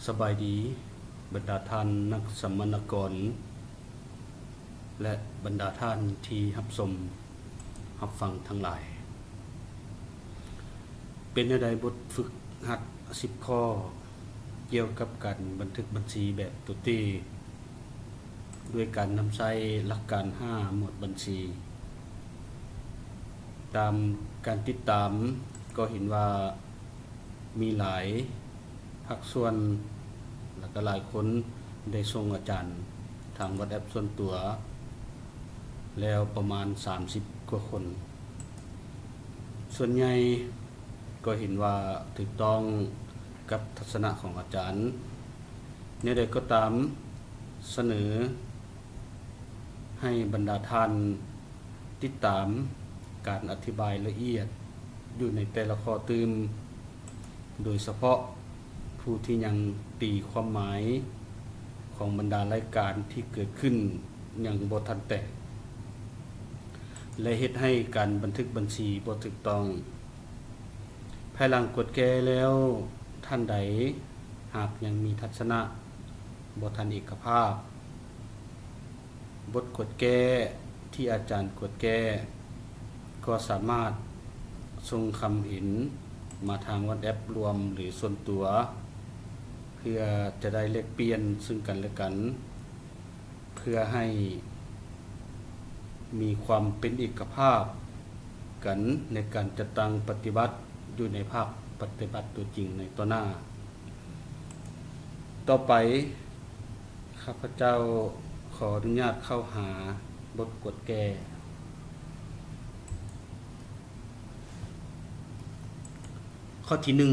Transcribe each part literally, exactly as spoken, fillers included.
สบายดีบรรดาท่านนักสัมมนกรและบรรดาท่านที่รับชมรับฟังทั้งหลายเป็นในใดบทฝึกหัดสิบข้อเกี่ยวกับการบันทึกบัญชีแบบตุตีด้วยการนำใช้หลักการห้าหมวดบัญชีตามการติดตามก็เห็นว่ามีหลายภาคส่วนและก็หลายคนได้ส่งอาจารย์ทางวัดแอปส่วนตัวแล้วประมาณสามสิบกว่าคนส่วนใหญ่ก็เห็นว่าถูกต้องกับทัศนะของอาจารย์เนี่ยใดก็ตามเสนอให้บรรดาท่านติดตามการอธิบายละเอียดอยู่ในแต่ละข้อตืมโดยเฉพาะผู้ที่ยังตีความหมายของบรรดารายการที่เกิดขึ้นอย่างบ่ทันแตกและเฮ็ดให้การบันทึกบัญชีบ่ถูกต้องภายหลังกฎแก้แล้วท่านใดหากยังมีทัศนะบ่ทันเอกภาพบทกฎแก้ที่อาจารย์กฎแก้ก็สามารถส่งคำเห็นมาทางวัดแอปรวมหรือส่วนตัวเพื่อจะได้แลกเปลี่ยนซึ่งกันและกันเพื่อให้มีความเป็นเอกภาพกันในการจัดตั้งปฏิบัติอยู่ในภาคปฏิบัติตัวจริงในต่อหน้าต่อไปข้าพเจ้าขออนุญาตเข้าหาบทกฎแก้ข้อที่หนึ่ง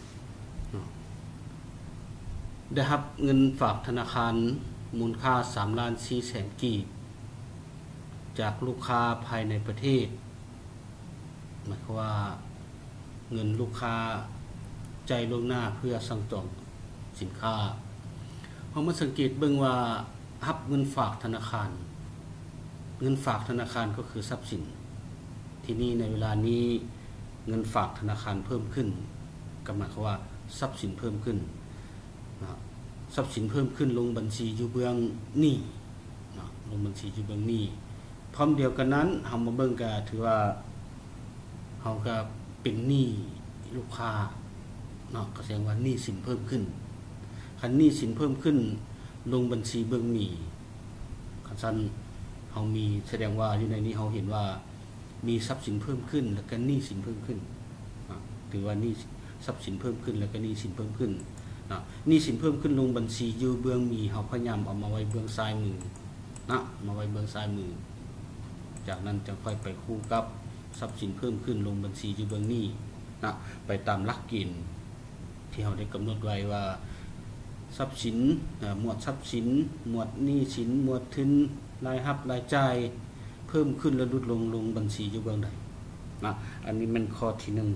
ได้รับเงินฝากธนาคารมูลค่าสามล้านสี่แสนกีบจากลูกค้าภายในประเทศหมายความว่าเงินลูกค้าใจลวงหน้าเพื่อสั่งจองสินค้าเพราะมาสังเกตเบิ่งว่ารับเงินฝากธนาคารเงินฝากธนาคารก็คือทรัพย์สินที่นี่ในเวลานี้เงินฝากธนาคารเพิ่มขึ้นก็หมายความว่าทรัพย์สินเพิ่มขึ้นทรัพย์สินเพิ่มขึ้นลงบัญชีอยู่เบื้องหนี้ลงบัญชีอยู่เบื้องหนี้พร้อมเดียวกันนั้นเฮามาเบิ่งก็ถือว่าเฮาก็เป็นหนี้ลูกค้าเนาะก็แสดงว่าหนี้สินเพิ่มขึ้นคันหนี้สินเพิ่มขึ้นลงบัญชีเบื้องหนี้คันซั่นเฮามีแสดงว่าอยู่ในนี้เฮาเห็นว่ามีทรัพย์สินเพิ่มขึ้นแล้วก็หนี้สินเพิ่มขึ้นถือว่าหนี้ทรัพย์สินเพิ่มขึ้นแล้วก็หนี้สินเพิ่มขึ้นนะหนี้สินเพิ่มขึ้นลงบัญชีอยู่เบื้องมีเฮาพยายามเอามาไว้เบื้องซ้ายมือนะมาไว้เบื้องซ้ายมือจากนั้นจะค่อยไปคู่กับทรัพย์สินเพิ่มขึ้นลงบัญชีอยู่เบื้องนี้นะไปตามหลักเกณฑ์ที่เฮาได้กำหนดไว้ว่าทรัพย์สินหมวดทรัพย์สินหมวดหนี้สินหมวดทุนรายรับรายจ่ายเพิ่มขึ้นและลดลงลงบัญชีอยู่เบื้องใดนะอันนี้มันข้อที่หนึ่ง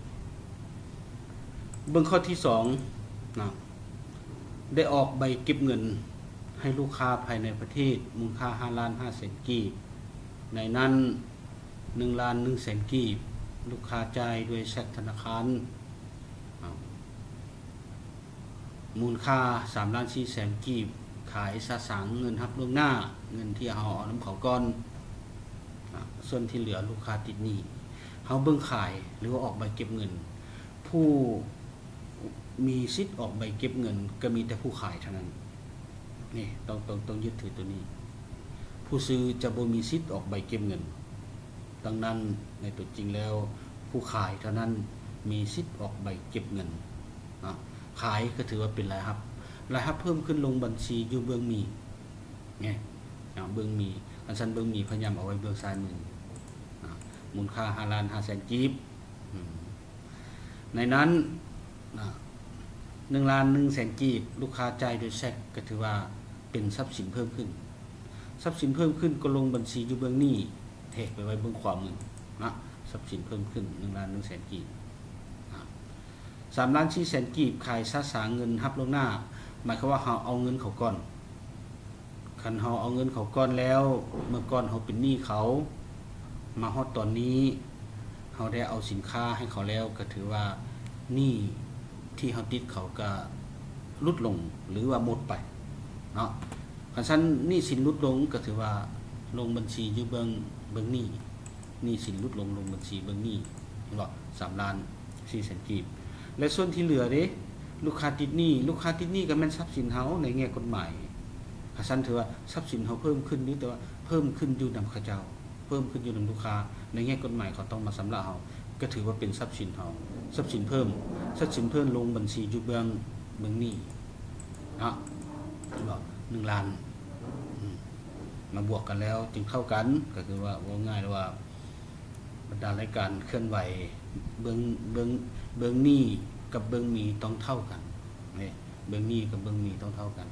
เบื้องข้อที่สองนะได้ออกใบเก็บเงินให้ลูกค้าภายในประเทศมูลค่าห้าล้านห้าแสนกีบในนั้นหนึ่งล้านหนึ่งแสนกีบลูกค้าจ่ายด้วยเช็คธนาคารมูลค่าสามล้านสี่แสนกีบขายสะสางเงินรับล่วงหน้าเงินที่เอาเอาน้ำเขาก้อนส่วนที่เหลือลูกค้าติดหนี้เขาเบิ่งขายหรือว่าออกใบเก็บเงินผู้มีสิทธิ์ออกใบเก็บเงินก็มีแต่ผู้ขายเท่านั้นนี่ต้องต้องต้องยึดถือตัวนี้ผู้ซื้อจะบ่มีสิทธิ์ออกใบเก็บเงินดังนั้นในตัวจริงแล้วผู้ขายเท่านั้นมีสิทธิ์ออกใบเก็บเงินนะขายก็ถือว่าเป็นรายรับรายรับเพิ่มขึ้นลงบัญชีอยู่เบื้องมีไงเบื้องมีอันซันเบื้องมีพยายามเอาไว้เบื้องซ้ายมือมูลค่าห้าล้านห้าแสนกีบในนั้นหนึ่งล้านหนึ่งแสนกีบลูกค้าจ่ายโดยเช็คก็ถือว่าเป็นทรัพย์สินเพิ่มขึ้นทรัพย์สินเพิ่มขึ้นก็ลงบัญชีอยู่เบื้องนี้เทไปไว้เบื้องขวามือนะทรัพย์สินเพิ่มขึ้นหนึ่งล้านหนึ่งแสนกีบสามล้านสี่แสนกีบขายสะสางเงินรับล่วงหน้าหมายความว่าเราเอาเงินเขาก่อนคันเราเอาเงินเขาก่อนแล้วเมื่อก่อนเราเป็นหนี้เขามาฮอดตอนนี้เราได้เอาสินค้าให้เขาแล้วก็ถือว่าหนี้ที่เราติดเขาก็ลดลงหรือว่าหมดไปเนาะคันซั่นหนี้สินลดลงก็ถือว่าลงบัญชีอยู่เบิ่งเบิ่งหนี้หนี้สินลดลงลงบัญชีเบิ่งหนี้เห็นบ่สามล้านสี่แสนกีบและส่วนที่เหลือเด้ลูกค้าติดหนี้ลูกค้าติดหนี้ก็แม่นทรัพย์สินเฮาในแง่กฎหมายคันซั่นถือว่าทรัพย์สินเฮาเพิ่มขึ้นนี่แต่ว่าเพิ่มขึ้นอยู่นำเขาเจ้าเพิ่มขึ้นอยู่นำลูกค้าในแง่กฎหมายเขาต้องมาชำระเฮาก็ถือว่าเป็นทรัพย์สินเฮาทรัพย์สินเพิ่มทรัพย์สินเพิ่มลงบัญชีอยู่เบื้องเบื้องหนี้เนาะบ่หนึ่งล้านมาบวกกันแล้วจึงเท่ากันก็คือว่าว่าง่ายแล้วว่าบรรดารายการเคลื่อนไหวเบื้องเบื้องเบื้องหนี้กับเบื้องมีต้องเท่ากันนี่เบื้องหนี้กับเบื้องมีต้องเท่ากัน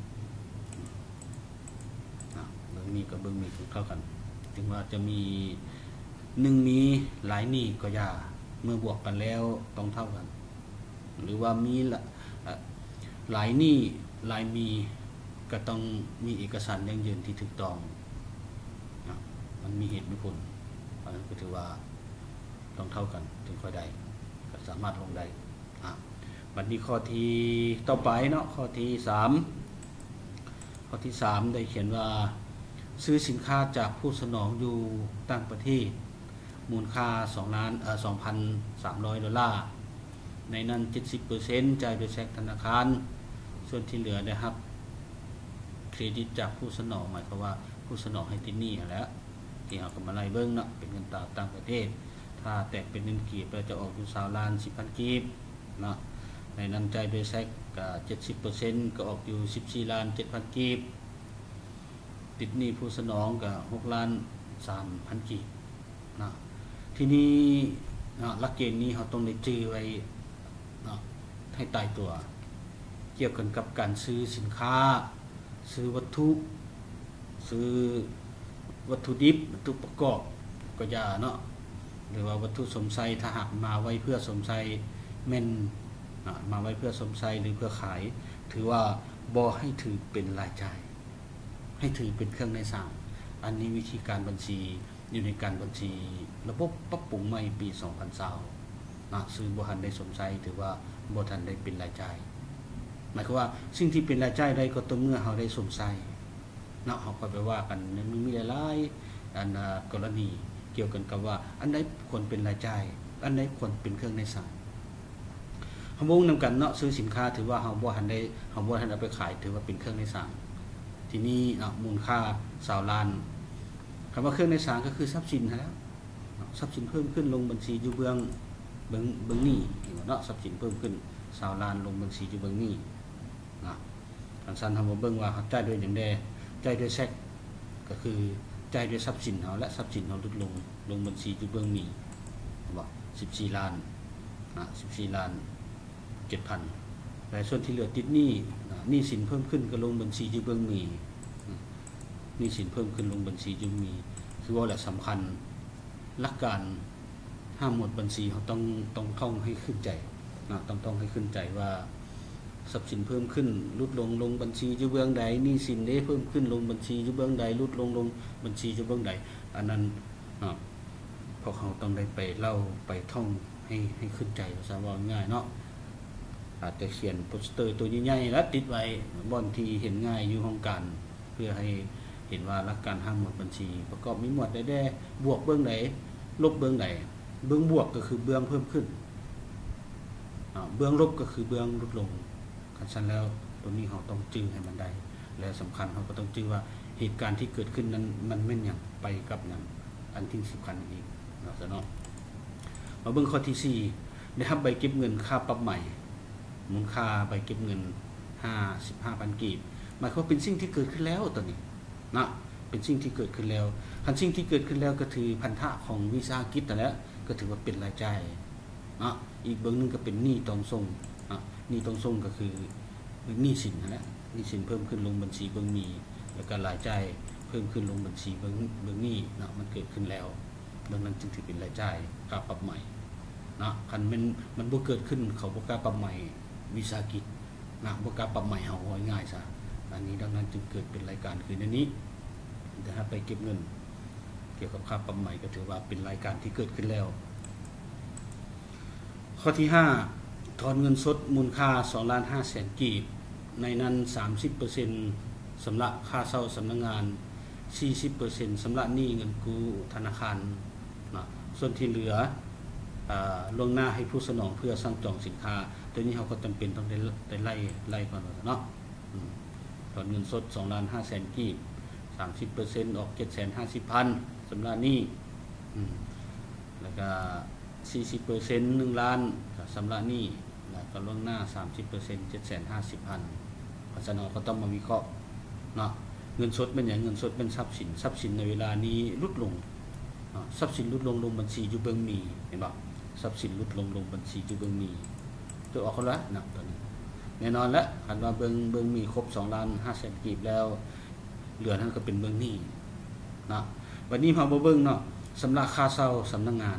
เบื้องหนี้กับเบื้องมีต้องเท่ากันถึงว่าจะมีหนึ่งมีหลายหนี้ก็อย่าเมื่อบวกกันแล้วต้องเท่ากันหรือว่ามีหลายหนี้หลายมีก็ต้องมีเอกสารยั่งยืนที่ถูกต้องนะมันมีเหตุมีผลเพราะฉะนั้นก็ถือว่าต้องเท่ากันถึงค่อยได้ก็สามารถลงได้อ่ะบัดนี้ข้อที่ต่อไปเนาะข้อที่สามข้อที่สามได้เขียนว่าซื้อสินค้าจากผู้สนองอยู่ต่างประเทศมูลค่าสองล้านเอ่อ สองพันสามร้อย ดอลลาร์ในนั้น เจ็ดสิบเปอร์เซ็นต์ จ่ายโดยแช็กธนาคารส่วนที่เหลือนะครับเครดิตจากผู้สนองหมายความว่าผู้สนองให้ติดหนี้แล้วที่เอากำไรเบิ้งเนาะเป็นเงินตราต่างประเทศถ้าแตกเป็นเงินกีบเราจะออกอยู่สามล้านสิบพันกีบเนาะในนั้นจ่ายโดยแช็กก็ เจ็ดสิบเปอร์เซ็นต์ ก็ออกอยู่สิบสี่ล้านเจ็ดพันกีบติดหนี้ผู้สนองก็หกล้านสามพันกีบนะทีนี้หลักเกณฑ์นี้เขาต้องได้จื้อไว้นะให้ตายตัวเกี่ยวกันกับการซื้อสินค้าซื้อวัตถุซื้อวัตถุดิบวัตถุประกอบก็อย่าเนาะหรือว่าวัตถุสมใช้ถ้าหากมาไว้เพื่อสมใช้แม่นมาไว้เพื่อสมใช้หรือเพื่อขายถือว่าบ่ให้ถือเป็นรายจ่ายให้ถือเป็นเครื่องในสั่งอันนี้วิธีการบัญชีอยู่ในการบัญชีระบบปรับปรุงใหม่ปีสองพันยี่สิบนะซื้อบ่ทันได้สมใช้ถือว่าบ่ทันได้เป็นรายจ่ายหมายความว่าสิ่งที่เป็นรายจ่ายได้ก็ต่อเมื่อเราได้สมใช้เนาะเราก็ไปว่ากันมันมีหลายๆอันกรณีเกี่ยวกันกับว่าอันไหนควรเป็นรายจ่ายอันไหนควรเป็นเครื่องในสั่งเฮาบ่นำกันเนาะซื้อสินค้าถือว่าเฮาบ่ทันได้เฮาบ่ทันเอาไปขายถือว่าเป็นเครื่องในสั่งทีนี้มูลค่าสามล้านคำว่าเครื่องในสั่งก็คือทรัพย์สินแล้วทรัพย์สินเพิ่มขึ้นลงบัญชีอยู่เบื้องเบื้องเบื้องหนี้เนาะทรัพย์สินเพิ่มขึ้นสามล้านลงบัญชีอยู่เบื้องหนี้นะอันสั้นทำมาเบิ่งว่าเขาจ่ายด้วยอย่างใดจ่ายด้วยแช็กก็คือจ่ายด้วยทรัพย์สินเขาและทรัพย์สินเขาลดลงลงบัญชีอยู่เบื้องหนี้บอกสิบสี่ล้านนะสิบสี่ล้านเจ็ดพันแต่ส่วนที่เหลือติดหนี้หนี้สินเพิ่มขึ้นก็ลงบัญชีอยู่เบื้องหนี้หนี้สินเพิ่มขึ้นลงบัญชีอยู่มีคือว่าแหละสำคัญหลักการห้ามหมดบัญชีเขาต้องต้องท่องให้ขึ้นใจนะต้องต้องให้ขึ้นใจว่าทรัพย์สินเพิ่มขึ้นลดลงลงบัญชีอยู่เบื้องใดหนี้สินได้เพิ่มขึ้นลงบัญชีอยู่เบื้องใดลดลงลงบัญชีอยู่เบื้องใดอันนั้นพวกเขาต้องได้ไปเล่าไปท่องให้ให้ขึ้นใจภาษาว่าง่ายเนาะอาจจะเขียนโปสเตอร์ตัวใหญ่ๆแล้วติดไว้บนที่เห็นง่ายอยู่ห้องการเพื่อให้เห็นว่าหลักการห้ามหมดบัญชีประกอบมีหมวดได้ๆบวกเบื้องไหนลบเบื้องไหนเบื้องบวกก็คือเบื้องเพิ่มขึ้นเบื้องลบก็คือเบื้องลดลงคันชั้นแล้วตัวนี้เราต้องจื้อให้มันได้และสำคัญเราก็ต้องจื้อว่าเหตุการณ์ที่เกิดขึ้นนั้นมันแม่นอย่างไปกับอย่างอันที่สำคัญอีกเนาะเนาะมาเบื้องข้อที่สี่ได้รับใบเก็บเงินค่าปรับใหม่มูลค่าใบเก็บเงินห้าสิบห้าพันกีบหมายความเป็นสิ่งที่เกิดขึ้นแล้วตอนนี้นะเป็นสิ่งที่เกิดขึ้นแล้วคันสิ่งที่เกิดขึ้นแล้วก็ถือพันธะของวิสาหกิจแต่แล้วก็ถือว่าเป็นรายจ่ายนะอีกเบื้องนึงก็เป็นหนี้ต้องส่งนะหนี้ต้องส่งก็คือหนี้สินนะหนี้สินเพิ่มขึ้นลงบัญชีเบื้องมีแล้วก็รายจ่ายเพิ่มขึ้นลงบัญชีเบื้องเบื้องหนี้นะมันเกิดขึ้นแล้วดังนั้นจึงถือเป็นรายจ่ายค่าปรับใหม่นะคันมันมันบ่เกิดขึ้นเขาบ่กล้าปรับใหม่วิสาหกิจนะบ่กล้าปรับใหม่เฮาง่ายๆซะอันนี้ดังนั้นจึงเกิดเป็นรายการคือในนี้แต่ถ้าไปเก็บเงินเกี่ยวกับค่าปรับใหม่ก็ถือว่าเป็นรายการที่เกิดขึ้นแล้วข้อที่ห้าถอนเงินสดมูลค่าสองล้านห้าแสนกีบในนั้น สามสิบเปอร์เซ็นต์ สำหรับค่าเช่าสำนักงาน สี่สิบเปอร์เซ็นต์ สำหรับหนี้เงินกู้ธนาคารนะส่วนที่เหลืออ่าลวงหน้าให้ผู้สนองเพื่อสั่งจองสินค้าตัวนี้เขาก็จำเป็นต้องได้ได้ไล่ไล่ก่อนเนาะถอนเงินสด สองล้านห้าแสน กีบ สามสิบเปอร์เซ็นต์ ออก เจ็ดแสนห้าสิบพัน สำหรับหนี้แล้วก็ สี่สิบเปอร์เซ็นต์ หนึ่งล้านสำหรับหนี้แล้วก็ลวงหน้า สามสิบเปอร์เซ็นต์ เจ็ดแสนห้าสิบพัน เพราะฉะนั้นก็ต้องมาวิเคราะห์เนาะเงินสดเป็นอย่างเงินสดเป็นทรัพย์สินทรัพย์สินในเวลานี้ลดลงทรัพย์สินลดลงลงบัญชีอยู่เบื้องมีเห็นบ่ทรัพย์สินลดลงลงบัญชีอยู่เบื้องมีตัวออกแล้วนะตอนนี้แน่นอนแล้วคันว่าเบื้องเบื้องมีครบ สองล้านห้าแสน กีบแล้วเหลือนั้นก็เป็นเบื้องหนี้นะวันนี้เฮาบ่เบิ่งเนาะสำหรับค่าเช่าสำนักงาน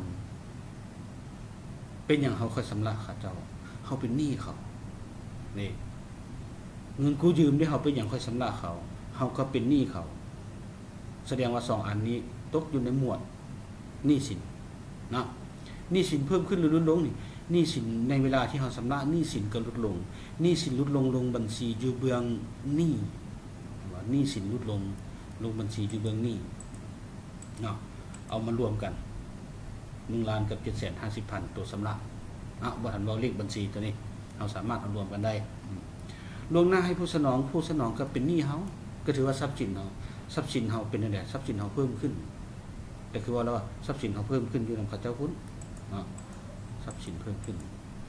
เป็นอย่างเขาค่อยสำหรับค่าเจ้าเขาเป็นหนี้เขานี่เงินกู้ยืมที่เขาเป็นอย่างค่อยสำหรับเขาเขาก็เป็นหนี้เขาแสดงว่าสองอันนี้ตกอยู่ในหมวดหนี้สินนะหนี้สินเพิ่มขึ้นหรือลดลงนี่หนี้สินในเวลาที่เขาสำระหนี้สินก็ลดลงหนี้สินลดลงลงบัญชีอยู่เบื้องหนี้ว่าหนี้สินลดลงลงบัญชีอยู่เบื้องหนี้เนาะเอามารวมกันหนึ่งล้านกับ เจ็ดแสนห้าสิบพัน ตัวสำระอ่ะบ่ทันเว้าเลขบัญชีตัวนี้เราสามารถเอารวมกันได้ลวงหน้าให้ผู้สนองผู้สนองก็เป็นหนี้เฮาก็ถือว่าทรัพย์สินเฮาทรัพย์สินเฮาเป็นจังได๋ทรัพย์สินเฮาเพิ่มขึ้นแต่คือว่าแล้วทรัพย์สินเฮาเพิ่มขึ้นอยู่นำเขาเจ้าพุ่นเนาะทรัพย์สินเพิ่มขึ้น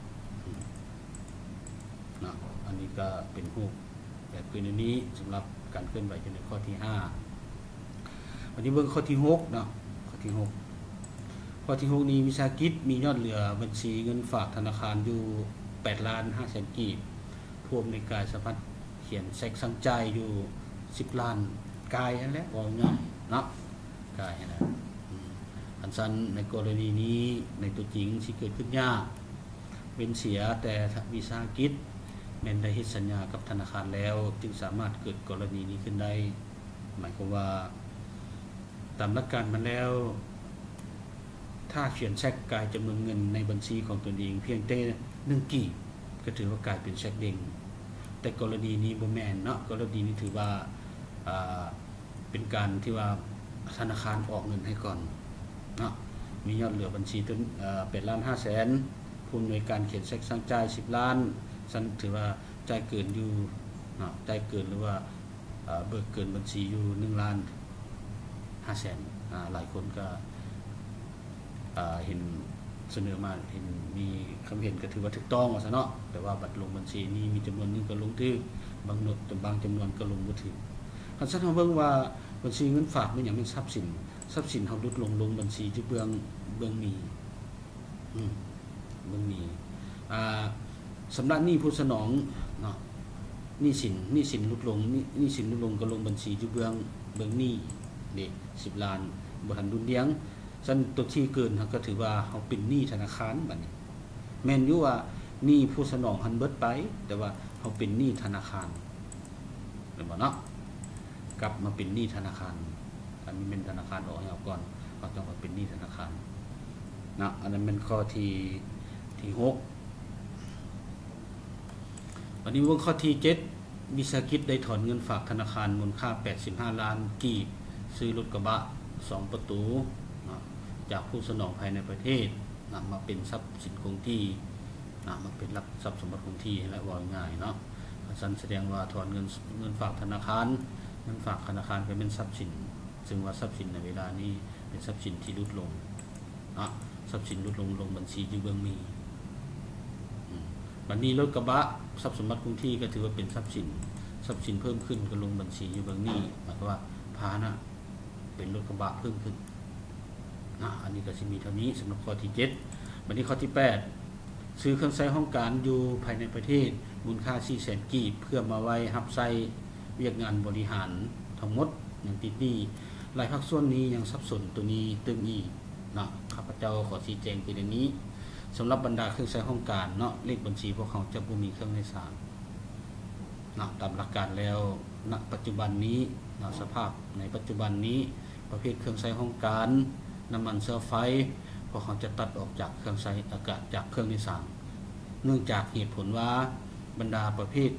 เนาะอันนี้ก็เป็นรูปแบบคือในนี้สำหรับการเคลื่อนไหวในข้อที่ห้าวันนี้เบิ่งข้อที่หกเนาะข้อที่หกข้อที่หกนี้วิสาหกิจมียอดเหลือบัญชีเงินฝากธนาคารอยู่แปดล้านห้าแสน กีบพวมในกายสะพัดเขียนเช็คสั่งจ่ายอยู่สิบล้านกายนั่นแหละว่าง่ายเนาะกายนะอันซันในกรณีนี้ในตัวจริงที่เกิดขึ้นยากเป็นเสียแต่วิสาหกิจแม้นได้เฮ็ดสัญญากับธนาคารแล้วจึงสามารถเกิดกรณีนี้ขึ้นได้หมายความว่าตามหลักการมันแล้วถ้าเขียนเช็คกายจำนวนเงินในบัญชีของตนเองเพียงแต่หนึ่งกีบก็ถือว่ากลายเป็นเช็คเด้งแต่กรณีนี้บ่แม่นเนาะกรณีนี้ถือว่าเป็นการที่ว่าธนาคารออกเงินให้ก่อนเนาะมียอดเหลือบัญชีต้นแปดล้านห้าแสนผู้อำนวยการเขียนเช็คสั่งจ่ายสิบล้านฉันถือว่าจ่ายเกินอยู่เนาะจ่ายเกินหรือว่าเบิกเกินบัญชีอยู่หนึ่งล้านห้าแสนหลายคนก็เห็นเสนอมาเห็นมีคำเห็นก็ถือว่าถูกต้องว่าซะเนาะแต่ว่าบัตรลงบัญชีนี้มีจำนวนนึงก็ลงถึกบางหนดบางจำนวนก็ลงบ่ถึกคันซั่นเฮาเบิ่งว่าบัญชีเงินฝากมันหยังเป็นทรัพย์สินทรัพย์สินเฮาลดลงลงบัญชีที่เบื้องเบื้องมีอืมเบื้องมีอ่าสำหรับหนี้ผู้สนองเนาะหนี้สินหนี้สินลดลงหนี้หนี้สินลดลงก็ลงบัญชีอยู่เบื้องเบื้องหนี้นี่สิบล้านบ่ทันดุลเลี้ยงฉันตัวที่เกินก็ถือว่าเขาเป็นหนี้ธนาคารบัดนี้แม่นอยู่ว่าหนี้ผู้สนองหันเบิดไปแต่ว่าเขาเป็นหนี้ธนาคารเห็นบ่เนาะกลับมาเป็นหนี้ธนาคารอันนี้เป็นธนาคารออกให้เอาก่อนเขาต้องมาเป็นหนี้ธนาคารนะอันนั้นเป็นข้อที่ที่หกวันนี้ว่าข้อที่เจ็ดวิสาหกิจได้ถอนเงินฝากธนาคารมูลค่าแปดสิบห้าล้านกีบซื้อรถกระบะสองประตูจากผู้สนองภายในประเทศนำมาเป็นทรัพย์สินคงที่นำมาเป็นหลักทรัพย์สมบัติคงที่และว่าง่ายเนาะฉันแสดงว่าถอนเงินเงินฝากธนาคารเงินฝากธนาคารเป็นทรัพย์สินซึ่งว่าทรัพย์สินในเวลานี้เป็นทรัพย์สินที่ลดลงนะทรัพย์สินลดลงลงบัญชีอยู่เบื้องมีบัดนี้รถกระบะทรัพย์สมบัติคงที่ก็ถือว่าเป็นทรัพย์สินทรัพย์สินเพิ่มขึ้นก็ลงบัญชีอยู่เบื้องนี้หมายความว่าพาหนะเป็นรถกระบะเพิ่มขึ้นนะอันนี้ก็จะมีเท่านี้สำหรับข้อที่เจ็ดวันนี้ข้อที่แปดซื้อเครื่องใช้ห้องการอยู่ภายในประเทศมูลค่า สี่แสน กีบเพื่อมาไว้รับใช้เวียกงานบริหารทั้งหมดอย่างติดนี้หลายภาคส่วนนี้ยังสับสนตัวนี้ตึงอีกนะข้าพเจ้าขอชี้แจงประเด็นนี้สำหรับบรรดาเครื่องใช้ห้องการเนาะเลขบัญชีพวกเขาจะบ่มีเครื่องในสารนะตามหลักการแล้วณปัจจุบันนี้นะสภาพในปัจจุบันนี้ประเภทเครื่องใช้ห้องการน้ำมันเชื้อไฟพวกเขาจะตัดออกจากเครื่องใช้อากาศจากเครื่องในสารเนื่องจากเหตุผลว่าบรรดาประเภท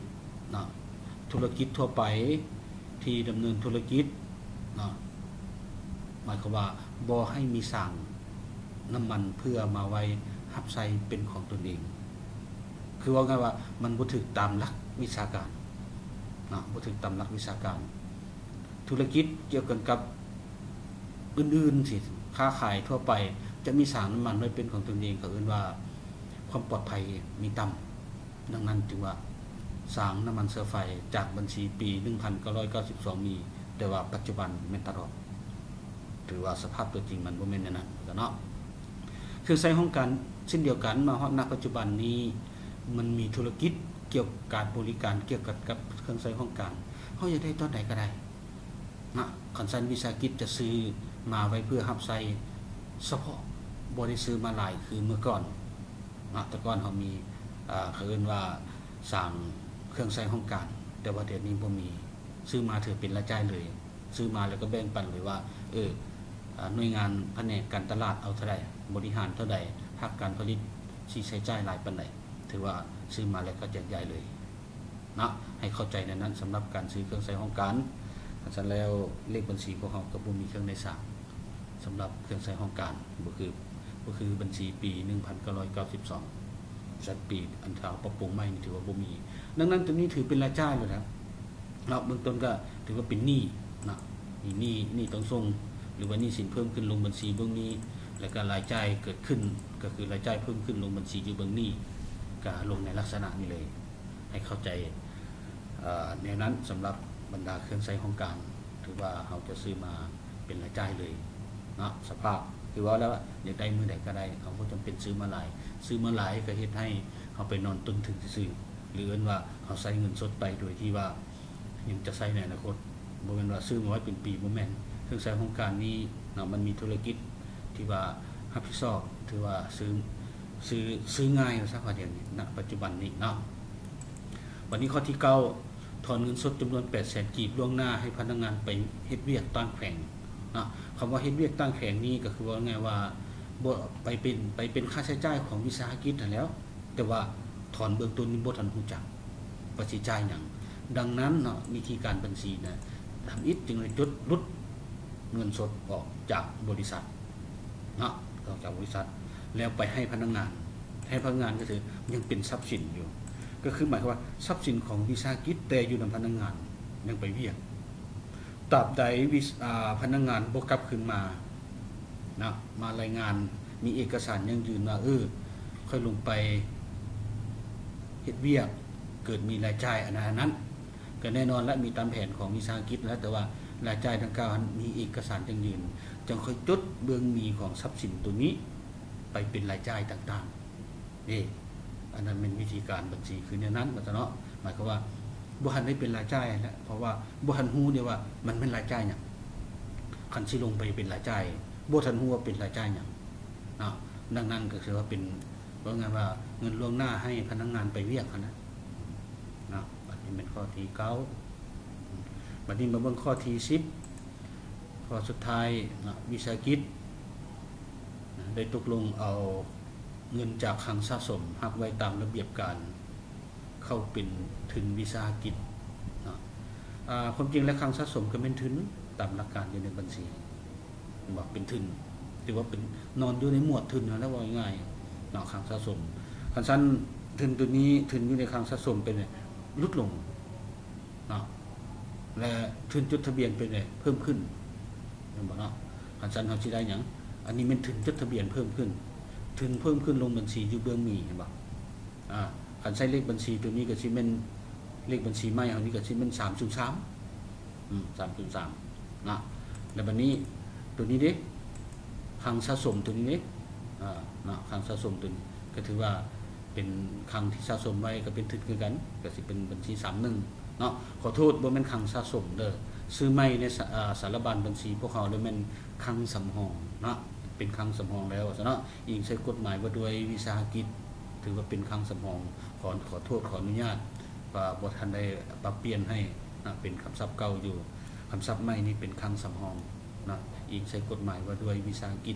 เนาะธุรกิจทั่วไปที่ดำเนินธุรกิจเนาะหมายความว่าบ่ให้มีสั่งน้ำมันเพื่อมาไว้รับใช้เป็นของตนเองคือว่าไงว่ามันบ่ถูกตามหลักวิชาการเนาะบ่ถูกตามหลักวิชาการธุรกิจเกี่ยวกันกับอื่นๆสิค้าขายทั่วไปจะมีสั่งน้ำมันไว้เป็นของตนเองเขาเอิ้นว่าความปลอดภัยมีต่ำดังนั้นจึงว่าสร้างน้ำมันเชื้อไฟจากบัญชีปีหนึ่งพันเก้าร้อยเก้าสิบสองมีแต่ว่าปัจจุบันแม่นตลอดถือว่าสภาพตัวจริงมันบ่แม่นแนวนั้นเนาะคือใช้ห้องการเช่นเดียวกันมาฮอดณปัจจุบันนี้มันมีธุรกิจเกี่ยวกับการบริการเกี่ยวกับกับเครื่องใช้ห้องการเฮาอยากได้ตอนใดก็ได้นะคันซั่นวิสาหกิจจะซื้อมาไว้เพื่อรับใช้เฉพาะบ่ได้ซื้อมาหลายคือเมื่อก่อนนะแต่ก่อนเฮามีอ่าเขาเอิ้นว่าสร้างเครื่องใช้ห้องการแต่ว่าเดี๋ยวนี้บ่มีซื้อมาถือเป็นรายจ่ายเลยซื้อมาแล้วก็แบ่งปันเลยว่าเออหน่วยงานแผนกการตลาดเอาเท่าใดบริหารเท่าใดภาคการผลิตสิใช้จ่ายหลายปานใดถือว่าซื้อมาแล้วก็แจกจ่ายเลยเนาะให้เข้าใจในนั้นสำหรับการซื้อเครื่องใช้ห้องการฉะนั้นแล้วเลขบัญชีพวกเฮาก็บ่มีเครื่องในสร้างสำหรับเครื่องใช้ห้องการบ่คือบ่คือบัญชีปีหนึ่งพันเก้าร้อยเก้าสิบสองจัดปีอันเท่าปรับปรุงใหม่นี่ถือว่าบ่มีดังนั้นตัวนี้ถือเป็นรายจ่ายเลยครับเนาะเบื้องต้นก็ถือว่าเป็นหนี้นะมีหนี้หนี้ต้องส่งหรือว่าหนี้สินเพิ่มขึ้นลงบัญชีเบื้องนี้แล้วก็รายจ่ายเกิดขึ้นก็คือรายจ่ายเพิ่มขึ้นลงบัญชีอยู่เบื้องนี้ก็ลงในลักษณะนี้เลยให้เข้าใจเอ่อในนั้นสำหรับบรรดาเครื่องใช้ห้องการถือว่าเฮาจะซื้อมาเป็นรายจ่ายเลยเนาะสภาพคือว่าแล้วอยากได้มื้อใดก็ได้เฮาบ่จำเป็นซื้อมาหลายซื้อมาหลายก็เฮ็ดให้เฮาไปนอนต้นถึงซื่อหรือว่าเฮาใช้เงินสดไปโดยที่ว่ายังจะใช้ในอนาคตบ่แม่นว่าซื้อมาไว้เป็นปีบ่แม่นเครื่องใช้ห้องการนี้เนาะมันมีธุรกิจที่ว่ารับผิดชอบถือว่าซื้อซื้อซื้อง่ายซะว่าเดี๋ยวนี้ณปัจจุบันนี้เนาะวันนี้ข้อที่เก้าถอนเงินสดจำนวน แปดแสน กีบล่วงหน้าให้พนักงานไปเฮ็ดเวียกตั้งแขวงเนาะคำว่าเฮ็ดเวียกตั้งแขวงนี้ก็คือว่าไงว่าบ่ไปเป็นไปเป็นค่าใช้จ่ายของวิสาหกิจนั่นแล้วแต่ว่าถอนเบื้องต้นนี้บ่ทันรู้จักว่าสิจ่ายหยังดังนั้นเนาะวิธีการบัญชีนะทำอิฐจึงเลยจดลดเงินสดออกจากบริษัทเนาะออกจากบริษัทแล้วไปให้พนักงานให้พนักงานก็คือยังเป็นทรัพย์สินอยู่ก็คือหมายความว่าทรัพย์สินของวิสาหกิจแต่อยู่ในพนักงานยังไปเวียกตราบใดวิพนักงานบ่กลับคืนมานะมารายงานมีเอกสารยังยืนว่าเออค่อยลงไปเฮ็ดเวียกเกิดมีรายจ่ายอันนั้นก็แน่นอนและมีตามแผนของวิสาหกิจแล้วแต่ว่ารายจ่ายดังกล่าวมีเอกสารยังยืนจึงค่อยจดเบื้องมีของทรัพย์สินตัวนี้ไปเป็นรายจ่ายต่างๆนี่อันนั้นเป็นวิธีการบัญชีคือในนั้นก็เนาะหมายความว่าบ่ทันได้เป็นรายจ่ายแล้วเพราะว่าบ่ทันฮู้เนี่ยว่ามันเป็นรายจ่ายหยังคันสิลงไปเป็นรายจ่ายบ่ทันฮู้ว่าเป็นรายจ่ายหยังเนาะดังนั้นก็คือว่าเป็นว่าไงว่าเงินล่วงหน้าให้พนักงานไปเวียกนะเนาะอันนี้เป็นข้อที่เก้าบัดนี้มาเบิ่งข้อที่สิบข้อสุดท้ายนะวิสาหกิจได้ตกลงเอาเงินจากคลังสะสมหักไว้ตามระเบียบการเข้าเป็นทุนวิสาหกิจเนาะอ่าความจริงแล้วคลังสะสมก็เป็นทุนตามหลักการอยู่ในบัญชีว่าเป็นทุนถือว่าเป็นนอนอยู่ในหมวดทุนนะแล้วว่าง่ายเนาะคลังสะสมคันซั่นทุนตัวนี้ทุนอยู่ในคลังสะสมเป็นลดลงเนาะและทุนจดทะเบียนเป็นเพิ่มขึ้นเห็นบ่เนาะคันซั่นเฮาสิได้หยังอันนี้เป็นทุนจดทะเบียนเพิ่มขึ้นทุนเพิ่มขึ้นลงบัญชีอยู่เบื้องมีเห็นบ่อ่าคันใช้เลขบัญชีตัวนี้ก็สิเป็นเลขบัญชีใหม่เฮานี่ก็สิเป็นสามศูนย์สามอืมสามศูนย์สามนะแล้วบัดนี้ตัวนี้เด้คลังสะสมตัวนี้เด้อ่านะคลังสะสมตัวนี้ก็ถือว่าเป็นคลังที่สะสมไว้ก็เป็นทุนคือกันก็สิเป็นบัญชีสามสิบเอ็ดเนาะขอโทษบ่แม่นคลังสะสมเด้อซื้อใหม่ในอ่าสารบัญบัญชีพวกเฮาได้แม่นคลังสำรองเนาะเป็นคลังสำรองแล้วซะเนาะอิงใช้กฎหมายว่าด้วยวิสาหกิจถือว่าเป็นคลังสำรองขอขอโทษขออนุญาตว่าบ่ทันได้ปรับเปลี่ยนให้นะเป็นคำศัพท์เก่าอยู่คำศัพท์ใหม่นี่เป็นคลังสำรองนะอิงใช้กฎหมายว่าด้วยวิสาหกิจถื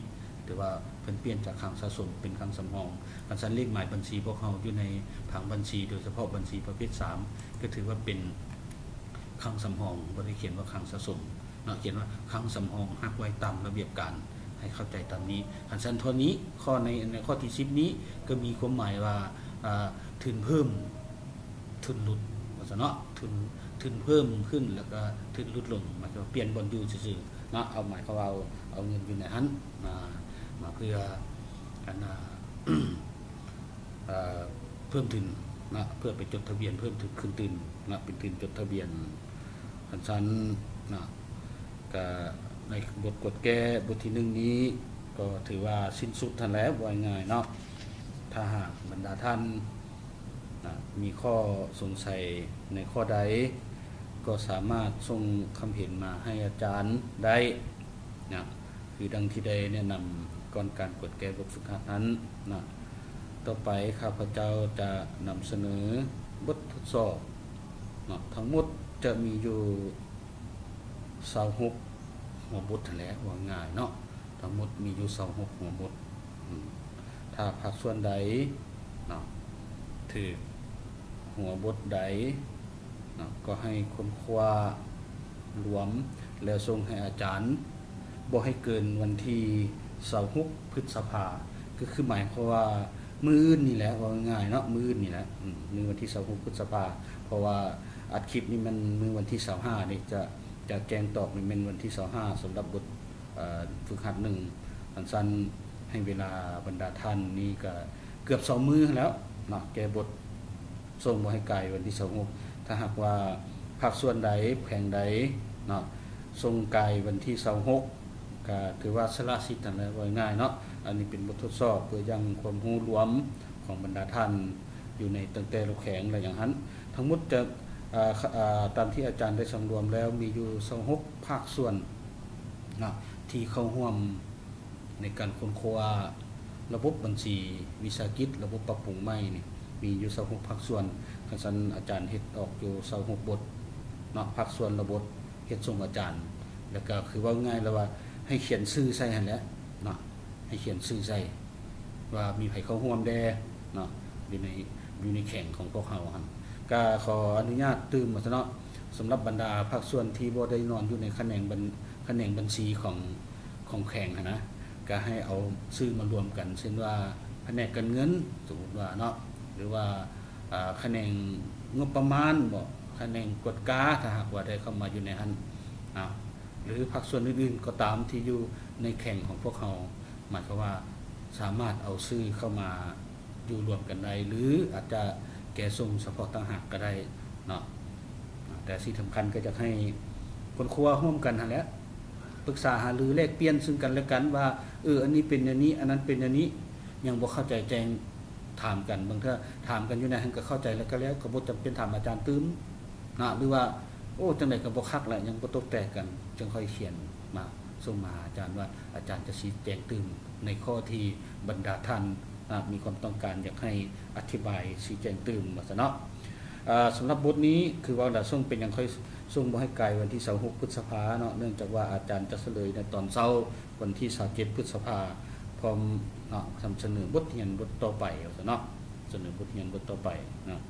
ถือว่าเพิ่นเปลี่ยนจากคลังสะสมเป็นคลังสำรองคันซั่นเลขหมายบัญชีพวกเฮาอยู่ในผังบัญชีโดยเฉพาะบัญชีประเภทสามก็ถือว่าเป็นคลังสำรองบ่ได้เขียนว่าคลังสะสมเนาะเขียนว่าคลังสำรองหักไว้ตามระเบียบการให้เข้าใจตามนี้คันซั่นเท่านี้ข้อในในข้อที่สิบนี้ก็มีความหมายว่าอ่าทุนเพิ่มทุนลดว่าซั่นเนาะทุนทุนเพิ่มขึ้นแล้วก็ทุนลดลงหมายถึงเปลี่ยนบ่อนอยู่ซื่อๆเนาะเอาหมายเขาเอาเอาเงินอยู่ในหันมามาเพื่ออันน่ะ เอ่อเพิ่มทุนนะเพื่อไปจดทะเบียนเพิ่มทุนขึ้นทุนนะเป็นทุนจดทะเบียนคันซั่นนะก็ในบทกฎแก้บทที่หนึ่งนี้ก็ถือว่าสิ้นสุดทันแล้วว่าง่ายเนาะถ้าหากบรรดาท่านนะมีข้อสงสัยในข้อใดก็สามารถส่งคำเห็นมาให้อาจารย์ได้นะคือดังที่ได้แนะนำก่อนการกฎแก้บทฝึกหัดนั้นนะต่อไปข้าพเจ้าจะนำเสนอบททดสอบนะทั้งหมดจะมีอยู่ยี่สิบหกหัวบทแล้วว่าง่ายเนาะทั้งหมดมีอยู่ยี่สิบหกหัวบทถ้าภาคส่วนใดเนาะถือหัวบทใดเนาะก็ให้ค้นคว้ารวมแล้วส่งให้อาจารย์บ่ให้เกินวันที่ยี่สิบหกพฤษภาคมก็คือหมายความว่ามื้ออื่นนี่แหละว่าง่ายเนาะมื้ออื่นนี่แหละอืมมื้อวันที่ยี่สิบหกพฤษภาคมเพราะว่าอัดคลิปนี่มันมื้อวันที่ยี่สิบห้านี่จะจะแจ้งตอบนี่เป็นวันที่ยี่สิบห้าสำหรับบทเอ่อฝึกหัดหนึ่งอันสั้นให้เวลาบรรดาท่านนี่ก็เกือบสองมื้อแล้วเนาะแก้บทส่งบ่ให้ไกลวันที่ยี่สิบหกถ้าหากว่าภาคส่วนใดแผงใดเนาะส่งไกลวันที่ยี่สิบหกก็ถือว่าสละสิทธิ์นั่นแหละว่าง่ายเนาะอันนี้เป็นบททดสอบเพื่อยังความรู้รวมของบรรดาท่านอยู่ในตั้งแต่ลูกแข็งอะไรอย่างนั้นทั้งหมดจะตามที่อาจารย์ได้สำรวมแล้วมีอยู่ยี่สิบหกภาคส่วนนะที่เข้าร่วมในการค้นคว้าระบบบัญชีวิสาหกิจระบบปรับปรุงใหม่นี่มีอยู่ยี่สิบหกภาคส่วนคันซั่นอาจารย์เฮ็ดออกอยู่ยี่สิบหกบทเนาะภาคส่วนระบบเฮ็ดส่งอาจารย์แล้วก็คือว่าง่ายแล้วว่าให้เขียนชื่อใส่หั่นแหละเนาะให้เขียนชื่อใส่ว่ามีไผเข้าร่วมแด่เนาะอยู่ในอยู่ในแข่งของพวกเฮาหั่นก็ขออนุญาตตื่มว่าซะเนาะสำหรับบรรดาภาคส่วนที่บ่ได้นอนอยู่ในแขนงบัญแขนงบัญชีของของแข่งหั่นนะก็ให้เอาชื่อมารวมกันเช่นว่าแผนกการเงินสมมุติว่าเนาะหรือว่าอ่าแขนงงบประมาณบ่แขนงกฎกาถ้าหากว่าได้เข้ามาอยู่ในหันอ่าหรือภาคส่วนอื่นๆก็ตามที่อยู่ในแข่งของพวกเฮาหมายความว่าสามารถเอาชื่อเข้ามาอยู่รวมกันได้หรืออาจจะแก่ส่งเฉพาะต่างหากก็ได้เนาะแต่สิ่งสำคัญก็จะให้คนครัวร่วมกันหั่นแหละปรึกษาหารือแลกเปลี่ยนซึ่งกันและกันว่าเอออันนี้เป็นอย่างนี้อันนั้นเป็นอย่างนี้ยังบ่เข้าใจแจ้งถามกันบางเทื่อถามกันอยู่ในหันก็เข้าใจแล้วก็แล้วก็บ่จำเป็นถามอาจารย์ตื้มนะหรือว่าโอ้จังได๋ก็บ่คักแหละยังบ่ตกแตกกันจึงค่อยเขียนมาส่งมาอาจารย์ว่าอาจารย์จะชี้แจงตื้มในข้อที่บรรดาท่านมีความต้องการอยากให้อธิบายชี้แจงตื้มว่าซะเนาะอ่าสำหรับบทนี้คือว่าส่งเป็นยังค่อยส่งบ่ให้ไกลวันที่ยี่สิบหกพฤษภาคมเนาะเนื่องจากว่าอาจารย์จะเฉลยในตอนเช้าวันที่ยี่สิบเจ็ดพฤษภาคมพร้อมเนาะทำเสนอบทเรียนบทต่อไปว่าซะเนาะเสนอบทเรียนบทต่อไปเนาะ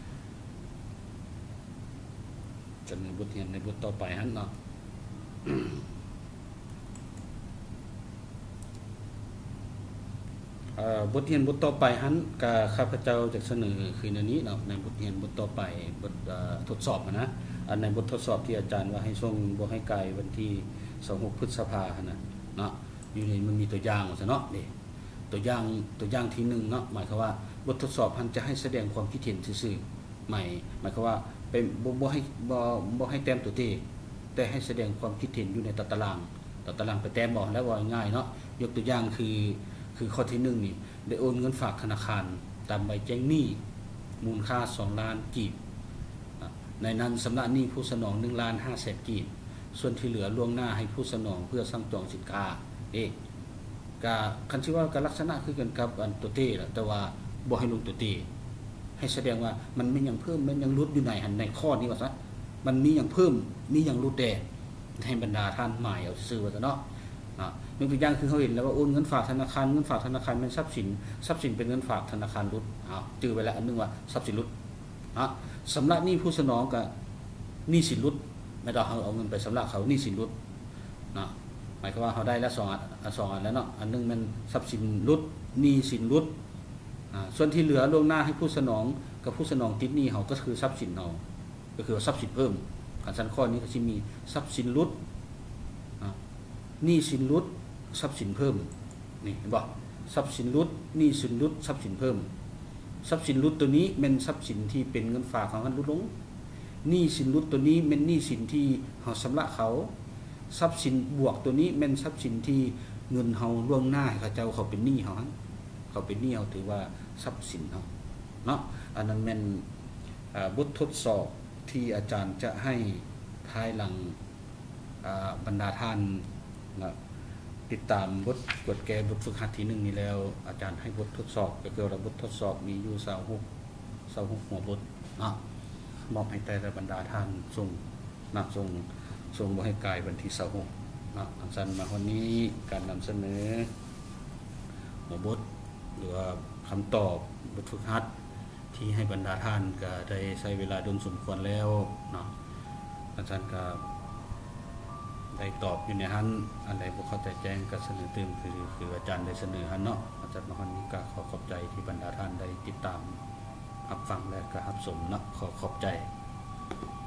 เสนอบทเรียนในบทต่อไปหั่นเนาะ เอ่อบทเรียนบทต่อไปหั่นก็ข้าพเจ้าจะเสนอคือในนี้เนาะในบทเรียนบทต่อไปบทเอ่อทดสอบนะอันในบททดสอบที่อาจารย์ว่าให้ส่งบ่ให้ไกลวันที่ยี่สิบหกพฤษภาคมนะเนาะอยู่ในมันมีตัวอย่างว่าซะเนาะนี่ตัวอย่างตัวอย่างที่หนึ่งเนาะหมายความว่าบททดสอบมันจะให้แสดงความคิดเห็นซื่อๆใหม่หมายความว่าเป็นบ่บ่ให้บ่บ่ให้แต้มตัวเตแต่ให้แสดงความคิดเห็นอยู่ในตารางตารางไปแต้มบ่แล้วว่าง่ายเนาะยกตัวอย่างคือคือข้อที่หนึ่งนี่ได้โอนเงินฝากธนาคารตามใบแจ้งหนี้มูลค่าสองล้านกีบในนั้นสำนักหนี้ผู้สนองหนึ่งล้านห้าแสนกีบส่วนที่เหลือล่วงหน้าให้ผู้สนองเพื่อสั่งจองสินค้าเอ๊ะก็คันสิว่าก็ลักษณะคือกันกับอันตัวเต้ล่ะแต่ว่าบ่ให้ลงตัวเต้ให้แสดงว่ามันมีหยังเพิ่มมันยังลดอยู่ในหันในข้อนี้ว่าซะมันมีหยังเพิ่มมีหยังลดแด่ให้บรรดาท่านหมายเอาซื่อว่าซะเนาะในยกตัวอย่างคือเขาเห็นแล้วว่าโอนเงินฝากธนาคารเงินฝากธนาคารเป็นทรัพย์สินทรัพย์สินเป็นเงินฝากธนาคารรุดอ้าวจื่อไปแล้วอันนึงว่าทรัพย์สินรุดนะสำหรับหนี้ผู้สนองกับหนี้สินรุดไม่ต้องเอาเงินไปสำหรับเขาหนี้สินรุดนะหมายความว่าเขาได้แล้วสองอันสองอันแล้วเนาะอันนึงมันทรัพย์สินรุดหนี้สินรุดอ่าส่วนที่เหลือล่วงหน้าให้ผู้สนองกับผู้สนองติดหนี้เขาก็คือทรัพย์สินเราก็คือทรัพย์สินเพิ่มการสันข้อนี้ก็จะมีทรัพย์สินรุดหนี้สินรุดทรัพย์สินเพิ่มนี่เห็นบ่ทรัพย์สินรุดหนี้สินรุดทรัพย์สินเพิ่มทรัพย์สินรุดตัวนี้เป็นทรัพย์สินที่เป็นเงินฝากของเขารุดลงหนี้สินรุดตัวนี้เป็นหนี้สินที่เขาชำระเขาทรัพย์สินบวกตัวนี้เป็นทรัพย์สินที่เงินเขาล่วงหน้าเขาเจ้าเขาเป็นหนี้เขาเขาเป็นหนี้เขาถือว่าทรัพย์สินเขาเนาะอันนั้นเป็นบททดสอบที่อาจารย์จะให้ภายหลังบรรดาท่านนะติดตามบทกฎแก้บทฝึกหัดที่หนึ่งนี้แล้วอาจารย์ให้บททดสอบก็คือว่าบททดสอบมีอยู่สาวหกสาวหกหัวบทนะมอบให้แต่ละบรรดาท่านส่งนะส่งส่งมาให้กายวันที่สาวหกนะอาจารย์มาวันนี้การนำเสนอหัวบทหรือว่าคำตอบบทฝึกหัดที่ให้บรรดาท่านก็ได้ใช้เวลาโดนสมควรแล้วเนาะอาจารย์ก็ได้ตอบอยู่ในหันอันใดบ่เข้าใจแจ้งก็เสนอเติมคือคืออาจารย์ได้เสนอหันเนาะอาจารย์มาวันนี้ก็ขอขอบใจที่บรรดาท่านได้ติดตามรับฟังและก็รับชมเนาะขอขอบใจ